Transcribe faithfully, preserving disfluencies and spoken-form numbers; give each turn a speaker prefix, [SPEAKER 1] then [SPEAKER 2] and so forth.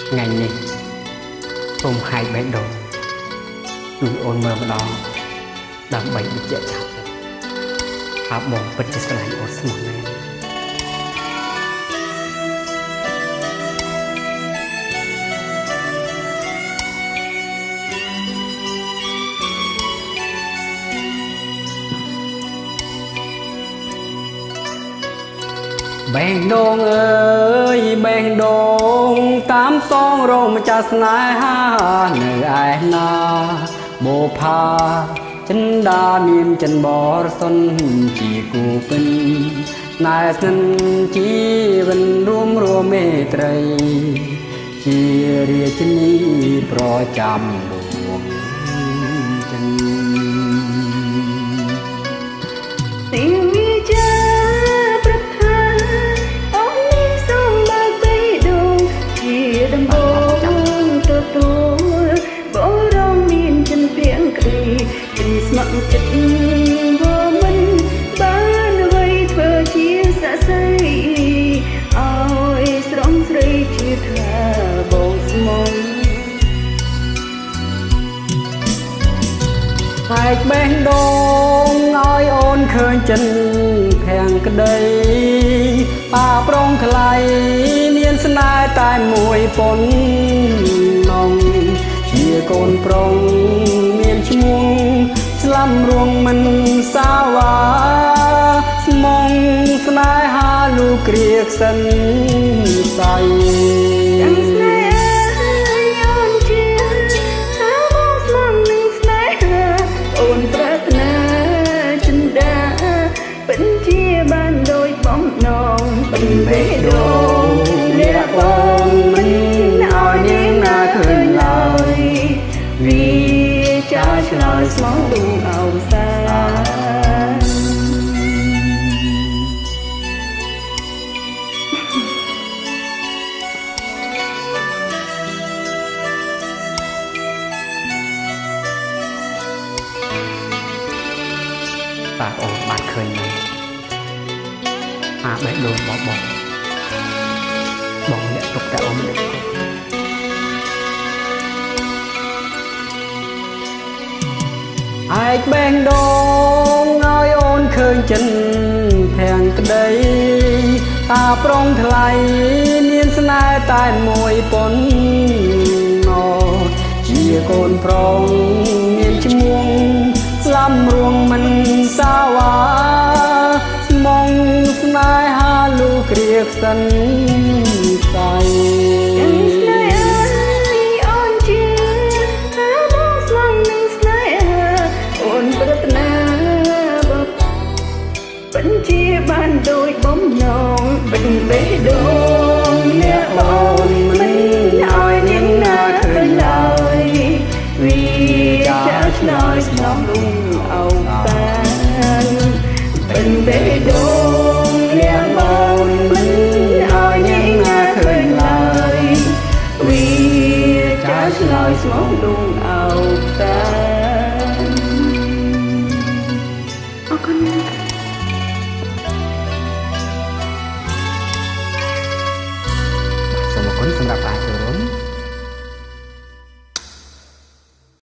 [SPEAKER 1] ngày này ôm hai bé đồជួយអូនមើលម្ដងដើម្បីបញ្ជាក់ថាថាបងពិតជាស្រឡាញ់អូនស្មោះមែនបែងដងអើយបែងដងតាមសងរោមម្ចាស់ស្នេហានៅឯណាបូផាចិនដាមានចិនបរសុនជាគូពេញណែស្និនជីវិនរួមរួមមេត្រីជារាជនីប្រចាំដួងចិនទីវិជាស្ម័គ្រចិត្តvôមិនបានអ្វីធ្វើជាស័ក្តិសិទ្ធិឲ្យស្រងស្រីជាថាបងស្មងតែបេះដូងឲ្យអូនឃើញចិនភាំងក្តីអាប្រងថ្លៃមានស្នេហ៍តែមួយប៉ុននងជាកូនប្រុងមានឈ្មោះស្លាំរួងមិនសាវ៉ាស្មងស្នេហាលូគ្រាក្សិនសៃយ៉ាងស្នេហ៍អូនជាថាមកស្មងនឹងស្នេហាអូនប្រាថ្នាចិនដាពិតជាបានដោយបំណងពិតបេះដូងលះបងមិនឲ្យនាងណាឃើញឡើយvì cha lời mong đủ ảo xa ta ổn bạn khơi này à bé đồ bỏ bỏ bỏ lẹ tục đã ổn định ai bên đôn nói ôn khơi chân thèn cái đây ta prong thay niên snai tai môi pon no chia con prong niên chmuông lam ruộng mình sao à mong snai ha lu kriek sân say vẫn chia ban đôi bóng nhọn bình bể đôn lẽ ôn mình hỏi những na khơi lời vì cha nói lòng lung âu tan bình bể đôn